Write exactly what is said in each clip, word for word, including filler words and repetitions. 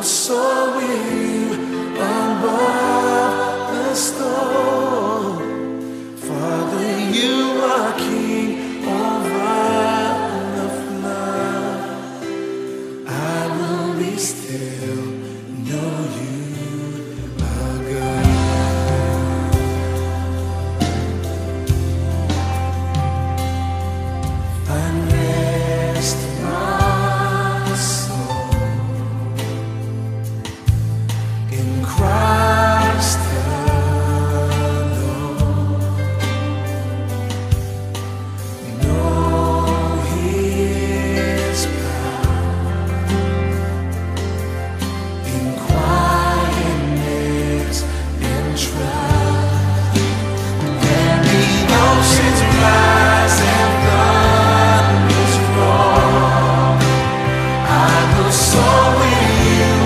soar with you above the storm. Father, you are king over the flood. I will be still, know you are God. Find rest in my soul in Christ alone. Know His power in quietness and trust. When the oceans rise and thunders roar, I will soar with you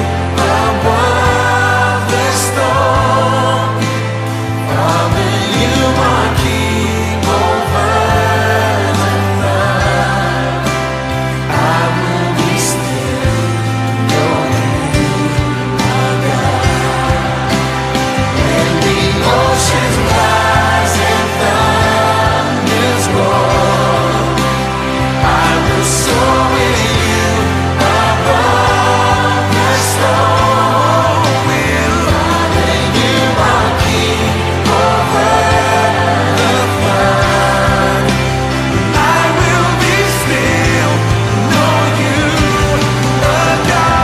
above the storm. Father, you are king over the flood. I will be still, know you are God. When the oceans rise and thunders roar, I will soar with you above the storm. Father, you are king over the flood. I will be still, know you are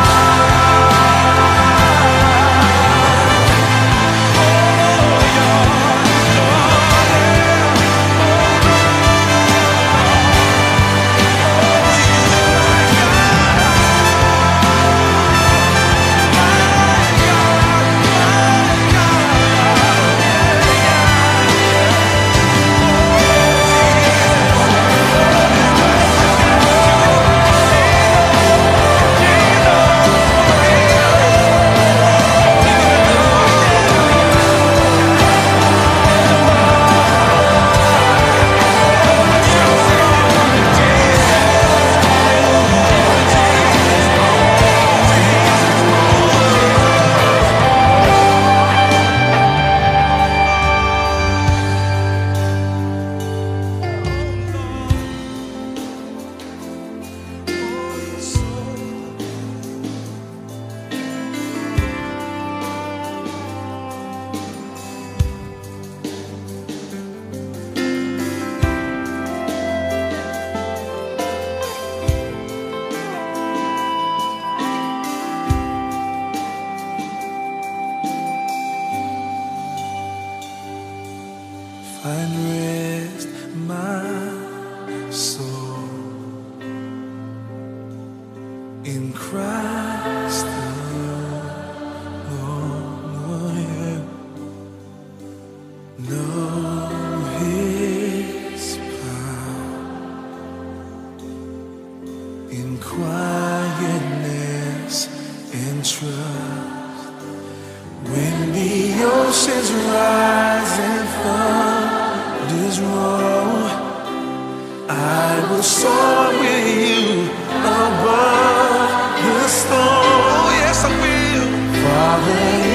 find rest, my soul in Christ alone. Know His power in quietness and trust. When the oceans rise and thunders roar, I will soar with you above the storm. Yes, I will. Father,